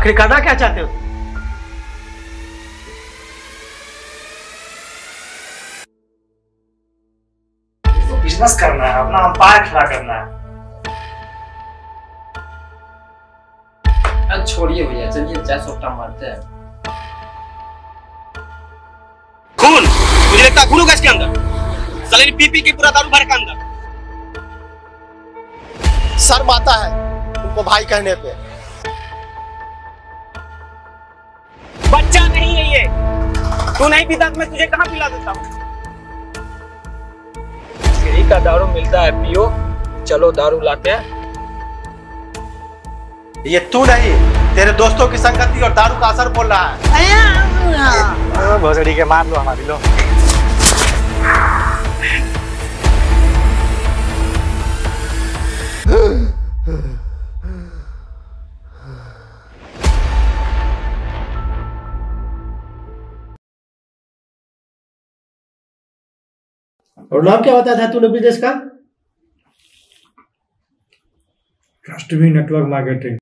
आखिर करना क्या चाहते हो? तो बिजनेस करना है, अपना अंपायर खड़ा करना है। छोड़िए भैया, चलिए चाय सोटा मारते हैं। खून मुझे लगता है खून होगा इसके अंदर। साले ने पी के पूरा दारू भर का अंदर। शर्म आता है तुमको भाई कहने पे? बच्चा नहीं है ये। तू नहीं पीता तो मैं तुझे कहाँ पिला देता हूँ? फ्री का दारू मिलता है, पियो। चलो दारू लाते हैं। ये तू नहीं, तेरे दोस्तों की संगति और दारू का असर बोल रहा है। भोसड़ी के मार लो हमारी लो। और नाम क्या बताया था तूने बिजनेस का? Customer network marketing.